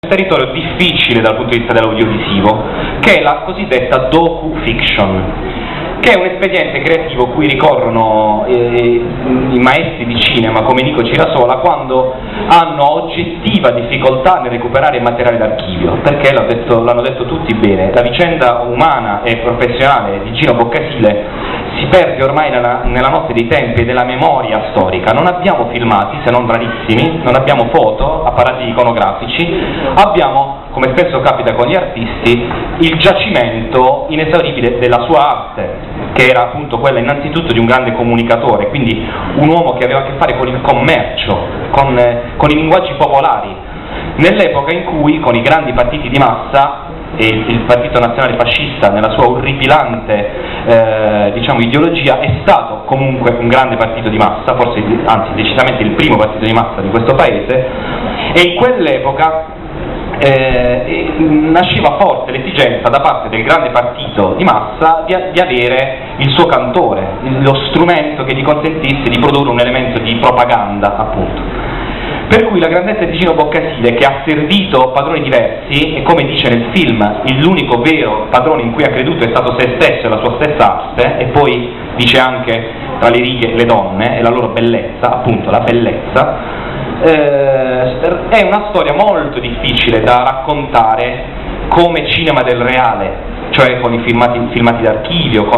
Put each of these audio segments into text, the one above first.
territorio difficile dal punto di vista dell'audiovisivo, che è la cosiddetta docu-fiction, che è un espediente creativo cui ricorrono i maestri di cinema come Nico Cirasola quando hanno oggettiva difficoltà nel recuperare il materiale d'archivio, perché l'hanno detto tutti bene, la vicenda umana e professionale di Gino Boccasile si perde ormai nella notte dei tempi e della memoria storica. Non abbiamo filmati, se non rarissimi, non abbiamo foto, apparati iconografici, abbiamo, come spesso capita con gli artisti, il giacimento inesauribile della sua arte, che era appunto quella innanzitutto di un grande comunicatore, quindi un uomo che aveva a che fare con il commercio, con i linguaggi popolari, nell'epoca in cui con i grandi partiti di massa e il Partito Nazionale Fascista nella sua orripilante ideologia è stato comunque un grande partito di massa, forse anzi decisamente il primo partito di massa di questo paese, e in quell'epoca nasceva forte l'esigenza da parte del grande partito di massa di avere il suo cantore, lo strumento che gli consentisse di produrre un elemento di propaganda, appunto. Per cui la grandezza di Gino Boccasile, che ha servito padroni diversi, e come dice nel film, l'unico vero padrone in cui ha creduto è stato se stesso e la sua stessa arte, e poi dice anche tra le righe le donne e la loro bellezza, appunto la bellezza, è una storia molto difficile da raccontare come cinema del reale, cioè con i filmati d'archivio,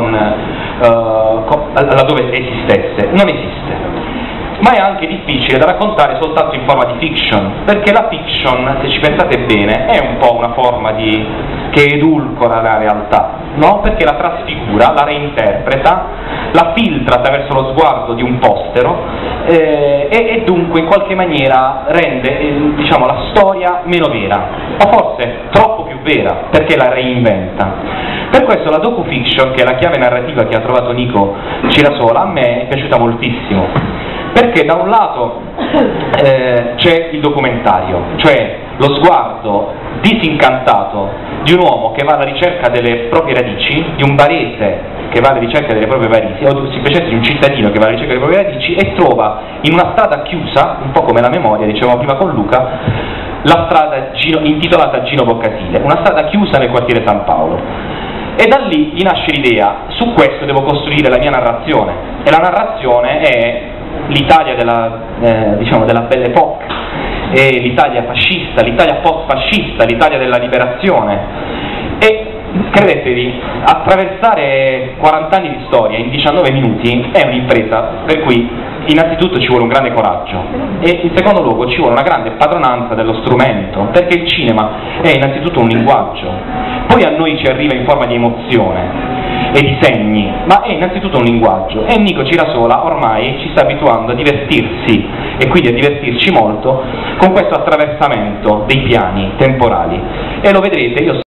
laddove esistesse. Non esiste. Ma è anche difficile da raccontare soltanto in forma di fiction, perché la fiction, se ci pensate bene, è un po' una forma che edulcora la realtà, no? Perché la trasfigura, la reinterpreta, la filtra attraverso lo sguardo di un postero e dunque in qualche maniera rende la storia meno vera, o forse troppo più vera, perché la reinventa. Per questo la docu-fiction, che è la chiave narrativa che ha trovato Nico Cirasola, a me è piaciuta moltissimo. Perché da un lato c'è il documentario, cioè lo sguardo disincantato di un uomo che va alla ricerca delle proprie radici, di un barese che va alla ricerca delle proprie radici, o semplicemente di un cittadino che va alla ricerca delle proprie radici e trova in una strada chiusa, un po' come la memoria, dicevamo prima con Luca, la strada intitolata Gino Boccasile, una strada chiusa nel quartiere San Paolo. E da lì gli nasce l'idea: su questo devo costruire la mia narrazione, e la narrazione è l'Italia della Belle Époque, e l'Italia fascista, l'Italia post-fascista, l'Italia della liberazione. E credetevi, attraversare 40 anni di storia in 19 minuti è un'impresa, per cui innanzitutto ci vuole un grande coraggio e in secondo luogo ci vuole una grande padronanza dello strumento, perché il cinema è innanzitutto un linguaggio, poi a noi ci arriva in forma di emozione e di segni, ma è innanzitutto un linguaggio, e Nico Cirasola ormai ci sta abituando a divertirsi, e quindi a divertirci molto, con questo attraversamento dei piani temporali, e lo vedrete. Io